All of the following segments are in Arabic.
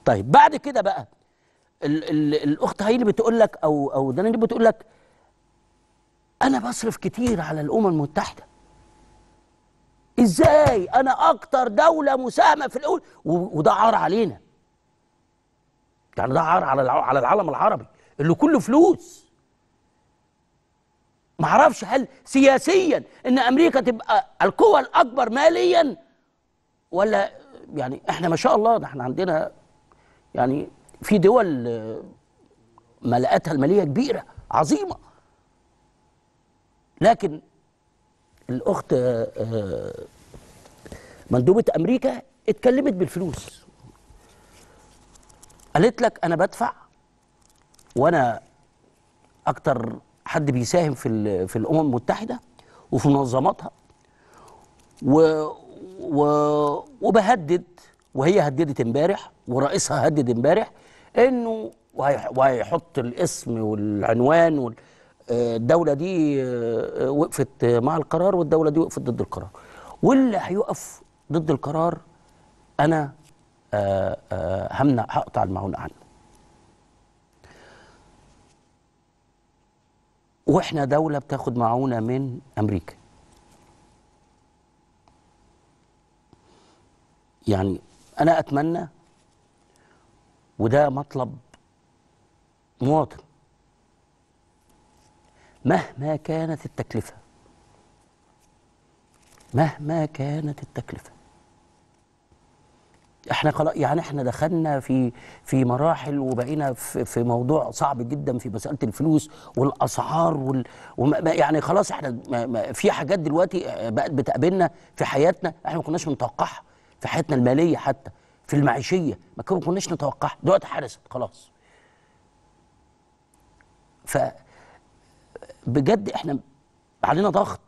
طيب بعد كده بقى ال الاخت هايلي بتقول لك او دنيا بتقول لك انا بصرف كتير على الامم المتحده. ازاي؟ انا اكتر دوله مساهمه في الامم، وده عار علينا. يعني ده عار على العالم العربي اللي كله فلوس. ما اعرفش هل سياسيا ان امريكا تبقى القوى الاكبر ماليا، ولا يعني احنا ما شاء الله ده احنا عندنا يعني في دول ملاءتها الماليه كبيره عظيمه. لكن الاخت مندوبه امريكا اتكلمت بالفلوس، قالت لك انا بدفع، وانا اكتر حد بيساهم في الامم المتحده وفي منظماتها، وبهدد، وهي هددت امبارح ورئيسها هدد امبارح انه وهيحط الاسم والعنوان، الدوله دي وقفت مع القرار والدوله دي وقفت ضد القرار، واللي هيقف ضد القرار انا هقطع المعونة عنه. واحنا دولة بتاخد معونة من امريكا. يعني انا اتمنى، وده مطلب مواطن، مهما كانت التكلفة، مهما كانت التكلفة، احنا خلاص يعني احنا دخلنا في مراحل وبقينا في موضوع صعب جدا في مساله الفلوس والاسعار يعني خلاص احنا في حاجات دلوقتي بقت بتقابلنا في حياتنا احنا ما كناش بنتوقعها، في حياتنا الماليه حتى في المعيشيه ما كناش نتوقعها، دلوقتي حدثت خلاص. ف بجد احنا علينا ضغط،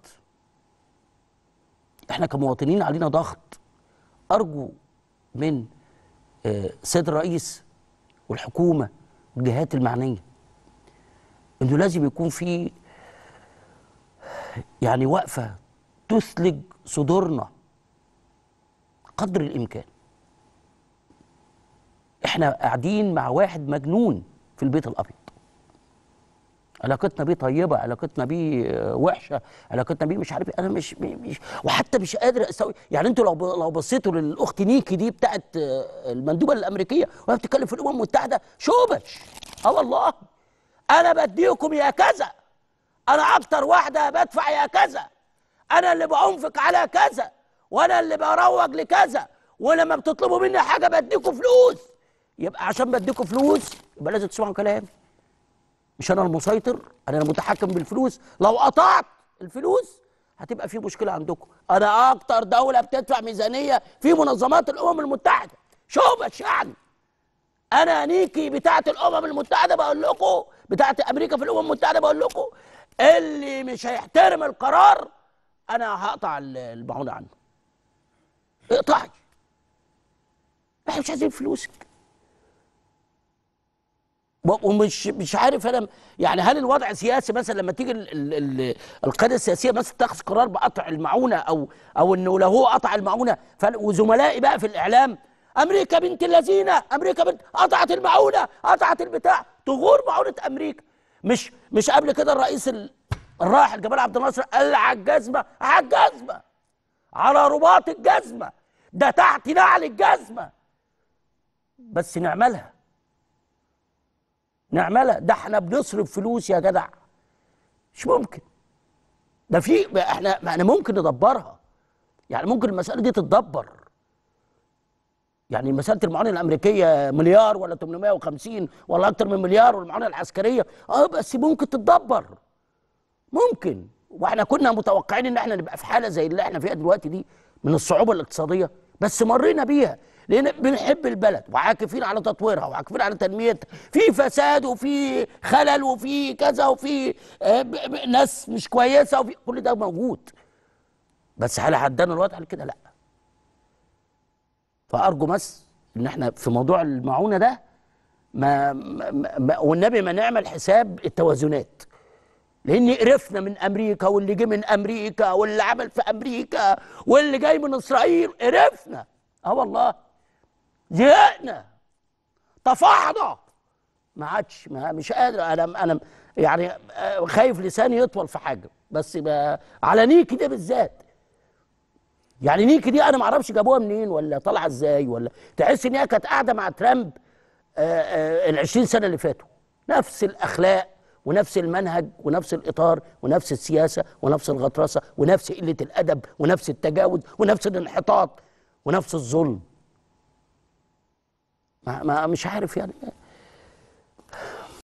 احنا كمواطنين علينا ضغط. ارجو من السيد الرئيس والحكومة والجهات المعنية انه لازم يكون في يعني وقفة تثلج صدورنا قدر الإمكان. احنا قاعدين مع واحد مجنون في البيت الأبيض، علاقتنا بيه طيبة، علاقتنا بيه وحشة، علاقتنا بيه مش عارف انا مش وحتى مش قادر استوعب. يعني انتوا لو بصيتوا للاخت نيكي دي بتاعت المندوبة الامريكية وهي بتتكلم في الامم المتحدة شوبش. والله انا بديكم يا كذا، انا اكتر واحدة بدفع يا كذا، انا اللي بأنفق على كذا، وانا اللي بروج لكذا، ولما بتطلبوا مني حاجة بديكم فلوس. يبقى عشان بديكم فلوس يبقى لازم تسمعوا كلامي. مش انا المسيطر، انا المتحكم بالفلوس. لو قطعت الفلوس هتبقى في مشكله عندكم. انا اكتر دوله بتدفع ميزانيه في منظمات الامم المتحده، شوبش يعني. انا نيكي بتاعه الامم المتحده بقول لكم، بتاعه امريكا في الامم المتحده بقول لكم، اللي مش هيحترم القرار انا هقطع المعونه عنه. اقطعي، احنا مش عايزين فلوسك. ومش عارف انا يعني هل الوضع سياسي مثلا لما تيجي القياده السياسيه مثلا تاخذ قرار بقطع المعونه او انه لو هو قطع المعونه وزملائي بقى في الاعلام امريكا بنت اللذينه، امريكا بنت قطعت المعونه، قطعت البتاع، تغور معونه امريكا. مش قبل كده الرئيس الراحل جمال عبد الناصر قال على الجزمه، على الجزمه، على رباط الجزمه، ده تحت نعل الجزمه، بس نعملها، ده احنا بنصرف فلوس يا جدع. مش ممكن. ده احنا ممكن ندبرها. يعني ممكن المسألة دي تتدبر. يعني مسألة المعونة الأمريكية مليار ولا 850 ولا أكتر من مليار، والمعونة العسكرية بس ممكن تتدبر. ممكن. واحنا كنا متوقعين ان احنا نبقى في حالة زي اللي احنا فيها دلوقتي دي من الصعوبة الاقتصادية، بس مرينا بيها لان بنحب البلد وعاكفين على تطويرها وعاكفين على تنميتها. في فساد وفي خلل وفي كذا وفي ناس مش كويسه وفي كل ده موجود، بس هل عدانا الوضع كده؟ لا. فارجو بس ان احنا في موضوع المعونه ده والنبي ما نعمل حساب التوازنات، لان قرفنا من امريكا واللي جه من امريكا واللي عمل في امريكا واللي جاي من اسرائيل، قرفنا. والله زهقنا. طفحنا. ما عادش، مش قادر. انا يعني خايف لساني يطول في حاجه، بس على نيكي ده بالذات. يعني نيكي دي انا ما اعرفش جابوها منين ولا طالعه ازاي، ولا تحس ان هي كانت قاعده مع ترامب ال 20 سنه اللي فاتوا، نفس الاخلاق ونفس المنهج ونفس الاطار ونفس السياسه ونفس الغطرسه ونفس قله الادب ونفس التجاوز ونفس الانحطاط ونفس الظلم. مش عارف يعني.